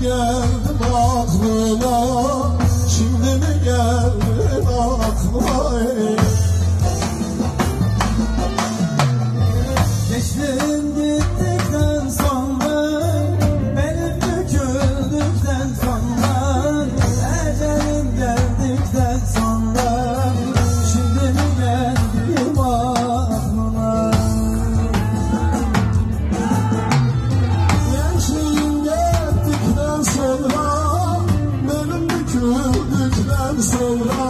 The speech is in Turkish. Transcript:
geldim aklına, şimdi mi geldin aklıma? Geçtin gittikten sonra, benim döküldükten sonra, ecelim geldikten sonra, şimdi mi geldim aklına? Gençliğin gittikten sonra, benim döküldükten sonra